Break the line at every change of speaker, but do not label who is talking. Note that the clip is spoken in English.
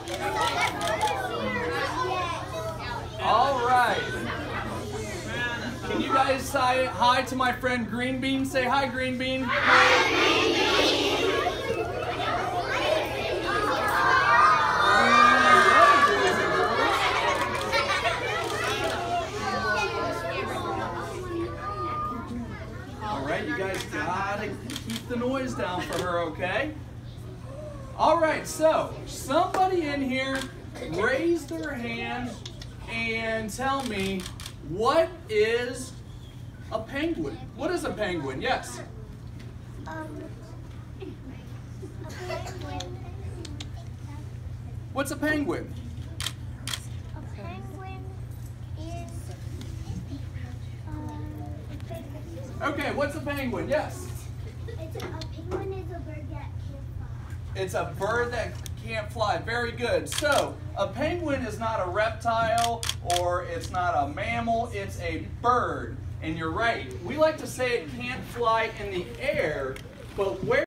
All right. Can you guys say hi to my friend Green Bean? Say hi, Green Bean. Hi, Green Bean. All right, you guys gotta keep the noise down for her, okay? All right, so somebody in here raise their hand and tell me, what is a penguin? What is a penguin? Yes.
A penguin.
What's a penguin?
A penguin is
Okay, what's a penguin? Yes.
a penguin is a bird that can't fly.
It's a bird that can't fly. Very good. So, a penguin is not a reptile or it's not a mammal, it's a bird. And you're right. We like to say it can't fly in the air, but where